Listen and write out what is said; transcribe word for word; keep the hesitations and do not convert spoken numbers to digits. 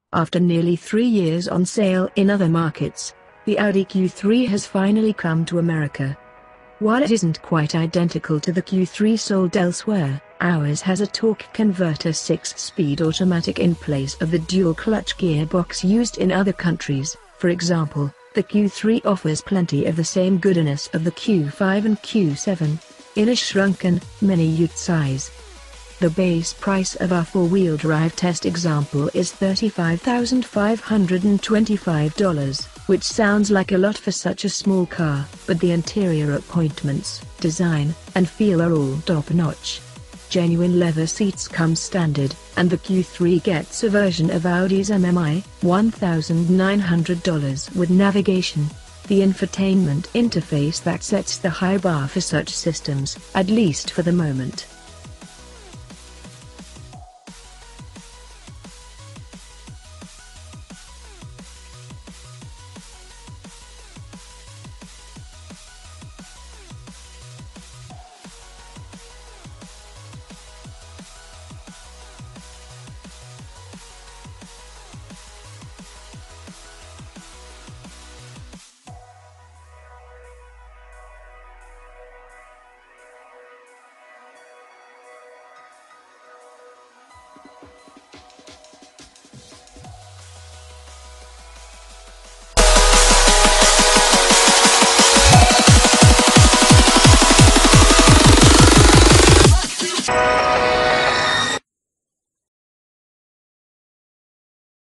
After nearly three years on sale in other markets, the Audi Q three has finally come to America. While it isn't quite identical to the Q three sold elsewhere, ours has a torque converter six-speed automatic in place of the dual-clutch gearbox used in other countries. For example, the Q three offers plenty of the same goodness of the Q five and Q seven, in a shrunken, mini-ute size. The base price of our four-wheel drive test example is thirty-five thousand five hundred twenty-five dollars, which sounds like a lot for such a small car, but the interior appointments, design, and feel are all top-notch. Genuine leather seats come standard, and the Q three gets a version of Audi's M M I, one thousand nine hundred dollars with navigation, the infotainment interface that sets the high bar for such systems, at least for the moment.